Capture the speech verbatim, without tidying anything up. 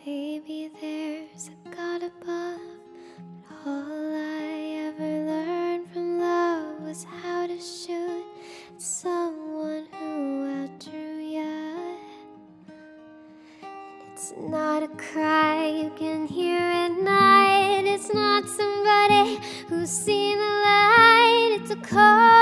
Maybe there's a God above, but all I ever learned from love was how to shoot at someone who outdrew ya. And it's not a cry you can hear at night. It's not somebody who's seen the light. It's a call